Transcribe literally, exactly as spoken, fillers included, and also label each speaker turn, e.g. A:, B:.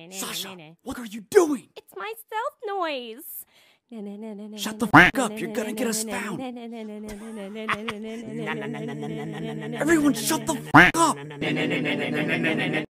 A: Sasha, what are you doing?
B: It's my stealth noise.
A: Shut the f up, you're gonna get us found. Everyone shut the f up.